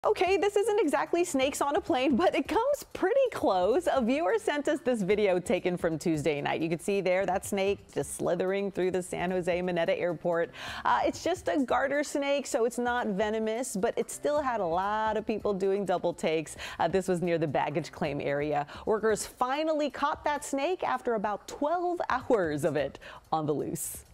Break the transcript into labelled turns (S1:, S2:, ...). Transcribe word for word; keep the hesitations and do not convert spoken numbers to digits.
S1: Okay, this isn't exactly snakes on a plane, but it comes pretty close. A viewer sent us this video taken from Tuesday night. You can see there that snake just slithering through the San Jose Mineta Airport. Uh, it's just a garter snake, so it's not venomous, but it still had a lot of people doing double takes. Uh, this was near the baggage claim area. Workers finally caught that snake after about twelve hours of it on the loose.